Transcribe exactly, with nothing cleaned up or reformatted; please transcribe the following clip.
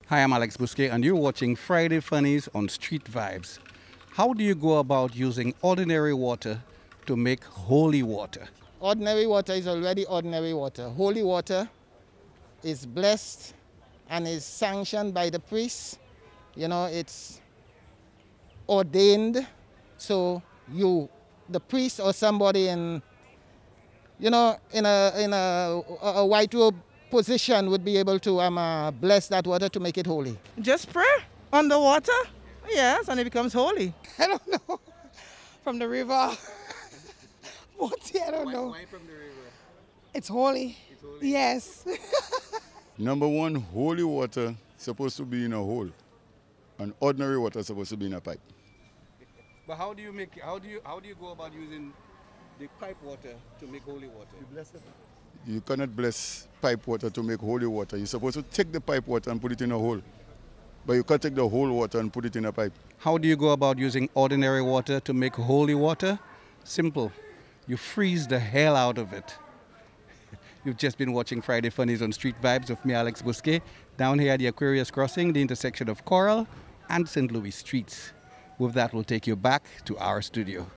Hi, I'm Alex Busquet, and you're watching Friday Funnies on Street Vibes. How do you go about using ordinary water to make holy water? Ordinary water is already ordinary water. Holy water is blessed and is sanctioned by the priest. You know, it's ordained. So you, the priest or somebody in, you know, in a in a, a white robe position would be able to um, uh, bless that water to make it holy. Just pray on the water, yes, and it becomes holy. I don't know. From the river. Moti, I don't know. Why from the river? It's holy. It's holy. Yes. Number one, holy water supposed to be in a hole, and ordinary water supposed to be in a pipe. But how do you make? How do you how do you go about using the pipe water to make holy water? You bless it. You cannot bless pipe water to make holy water. You're supposed to take the pipe water and put it in a hole, but you can't take the whole water and put it in a pipe. How do you go about using ordinary water to make holy water? Simple. You freeze the hell out of it. You've just been watching Friday Funnies on Street Vibes with me, Alex Busquet, down here at the Aquarius Crossing, the intersection of Coral and Saint Louis Streets. With that, we'll take you back to our studio.